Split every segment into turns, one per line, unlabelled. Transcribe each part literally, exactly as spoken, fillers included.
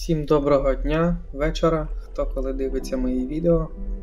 Всім доброго дня, вечора, хто коли дивиться мої відео.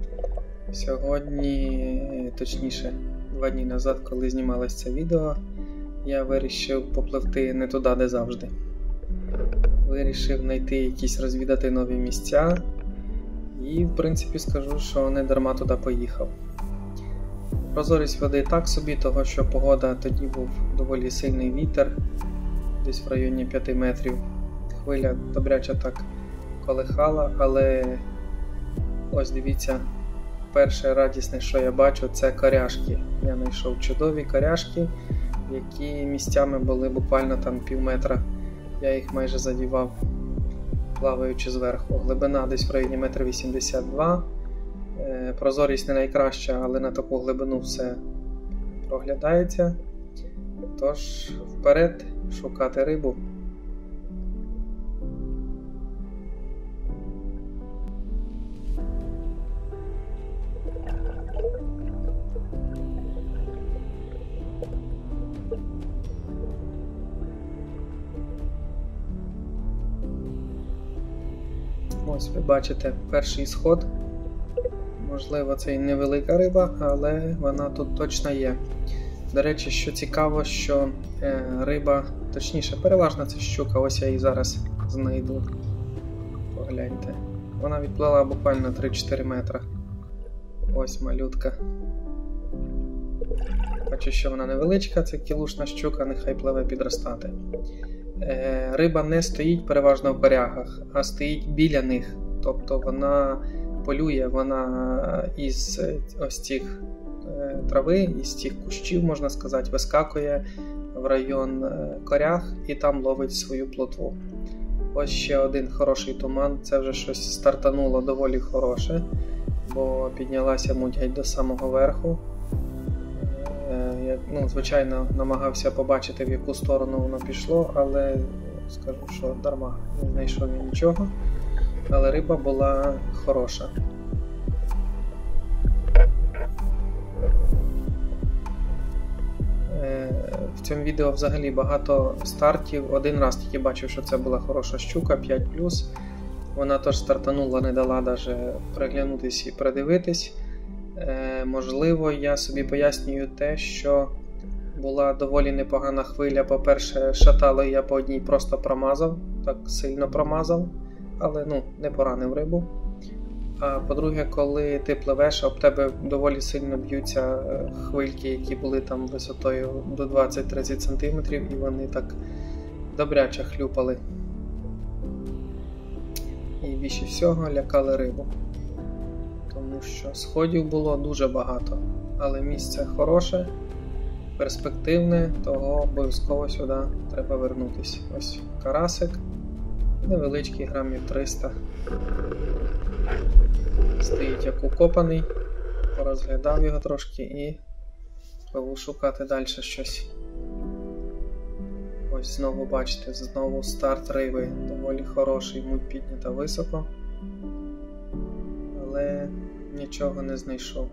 Сьогодні, точніше, два дні назад, коли знімалось це відео, я вирішив попливти не туди, де завжди. Вирішив знайти якісь, розвідати нові місця і, в принципі, скажу, що не дарма туди поїхав. Прозорість води так собі, того що погода, тоді був доволі сильний вітер, десь в районі п'яти метрів. Хвиля добряче так колихала, але ось дивіться, перше радісне, що я бачу, це коряшки. Я знайшов чудові коряшки, які місцями були буквально там пів метра. Я їх майже задівав, плаваючи зверху. Глибина десь в районі метр вісімдесят два. Прозорість не найкраща, але на таку глибину все проглядається. Тож, вперед шукати рибу. Ось ви бачите перший сход. Можливо, це і невелика риба, але вона тут точно є. До речі, що цікаво, що е, риба, точніше, переважно це щука, ось я її зараз знайду. Погляньте. Вона відплила буквально три-чотири метри. Ось малютка. Бачу, що вона невеличка, це кілушна щука, нехай пливе підростати. Е, риба не стоїть переважно в корягах, а стоїть біля них. Тобто вона полює, вона із ось цих е, трави, із цих кущів, можна сказати, вискакує в район е, коряг і там ловить свою плотву. Ось ще один хороший туман, це вже щось стартануло доволі хороше, бо піднялася муть геть до самого верху. Е, я, ну, звичайно, намагався побачити, в яку сторону воно пішло, але скажу, що дарма, не знайшов я нічого. Але риба була хороша. В цьому відео взагалі багато стартів. Один раз тільки бачив, що це була хороша щука, п'ять плюс. Вона теж стартанула, не дала навіть приглянутися і придивитись. Можливо, я собі пояснюю те, що була доволі непогана хвиля. По-перше, шатало я по одній просто промазав, так сильно промазав. Але ну, не поранив рибу. А по-друге, коли ти пливеш, об тебе доволі сильно б'ються хвильки, які були там висотою до двадцять-тридцять сантиметрів, і вони так добряче хлюпали. І більше всього лякали рибу. Тому що сходів було дуже багато. Але місце хороше, перспективне, того обов'язково сюди треба вернутися. Ось карасик. Невеличкий, грамів триста. Стоїть як укопаний. Порозглядав його трошки і пливу шукати далі щось. Ось знову бачите, знову старт риби. Доволі хороший, муть піднята високо. Але нічого не знайшов.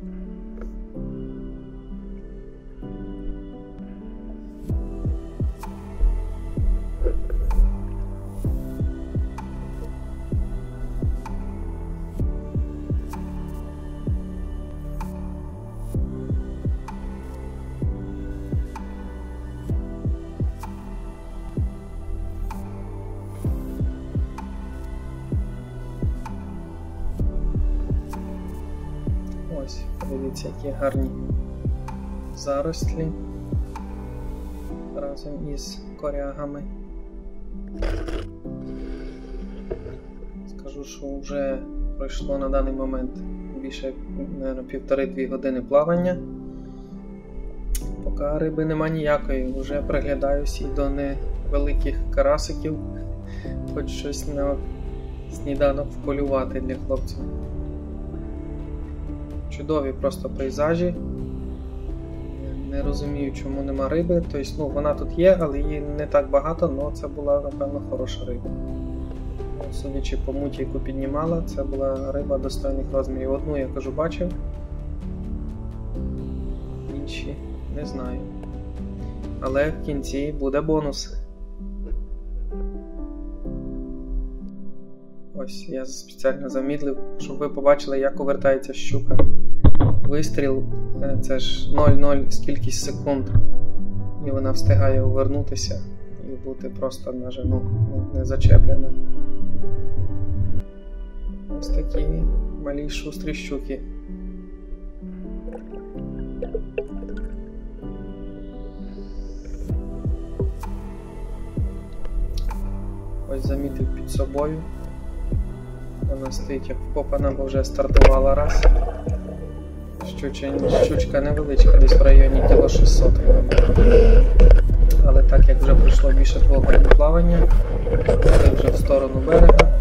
Ось, подивіться, які гарні зарослі разом із корягами. Скажу, що вже пройшло на даний момент більше, мабуть, півтори-дві години плавання. Поки риби нема ніякої, вже приглядаюсь і до невеликих карасиків, хоч щось на сніданок вполювати для хлопців. Чудові просто пейзажі. Не розумію, чому нема риби. Тобто, ну, вона тут є, але її не так багато, але це була, напевно, хороша риба. Судячи по муті, яку піднімала, це була риба достойних розмірів. Одну, я кажу, бачив. Інші не знаю. Але в кінці буде бонус. Ось, я спеціально замідлив, щоб ви побачили, як увертається щука. Вистріл – це ж нуль нуль скількись секунд. І вона встигає увернутися і бути просто навіть, ну, не зачеплена. Ось такі малі шустрі щуки. Ось замітив під собою. Вона стоїть як вкопана, бо вже стартувала раз. Щуча, щучка невеличка, десь в районі кіло шістсот. Але так як вже пройшло більше двох годин плавання, я вже в сторону берега,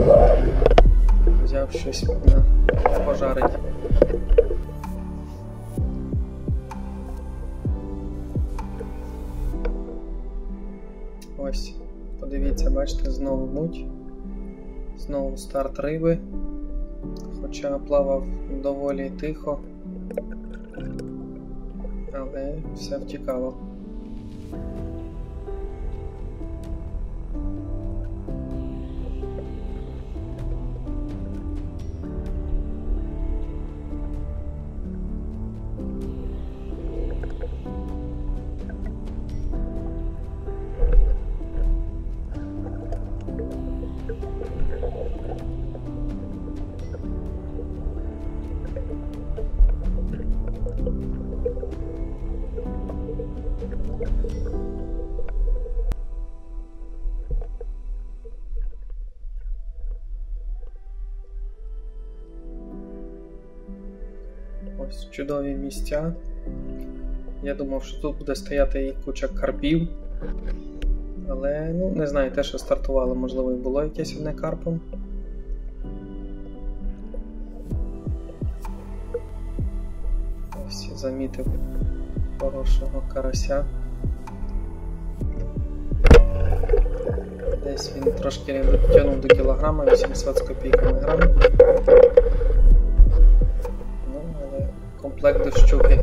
взяв щось на пожарить. Ось, подивіться, бачите, знову муть, знову старт риби, хоча плавав доволі тихо, але все втікало. Ось чудові місця. Я думав, що тут буде стояти і куча карпів. Але, ну, не знаю, те, що стартувало, можливо, і було якесь одне карпом. Ось замітив хорошого карася. Десь він трошки не дотягнув до кілограма, вісімсот з копійками грам. Ну, але комплект до щуки.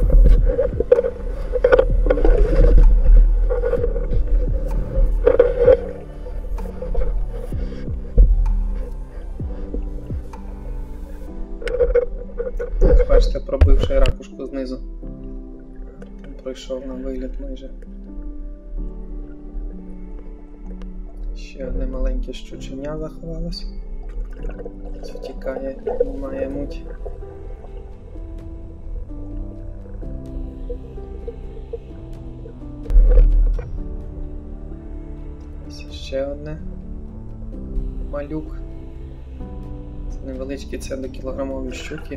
Ось бачите, пробивши ракушку знизу. Пройшов на виліт майже. Ще одне маленьке щученя заховалось. Втікає, немає муть. Ось ще одне. Малюк. Це невеличкі, це до кілограмові щуки.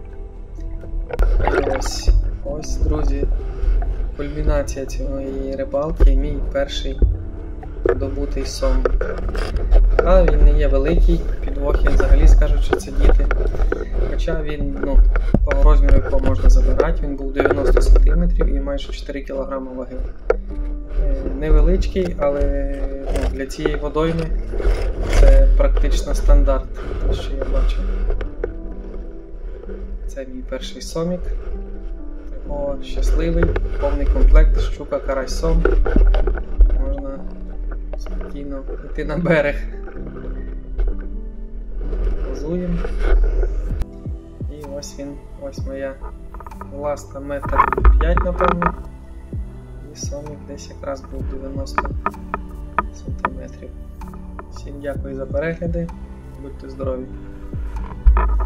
І ось, ось, друзі, кульмінація цієї рибалки, мій перший добутий сом. А він не є великий, підвохи взагалі скажуть, що це діти. Хоча він, ну, по розміру якого можна забирати, він був дев'яносто сантиметрів і майже чотири кілограми ваги. Невеличкий, але, ну, для цієї водойми це практично стандарт, те, що я бачу. Це мій перший сомік. О, щасливий, повний комплект, щука, карась, сом. Можна спокійно йти на берег. Позуємо. І ось він, ось моя ласта метр п'ять, напевно. І сомік десь якраз був дев'яносто сантиметрів. Всім дякую за перегляди, будьте здорові!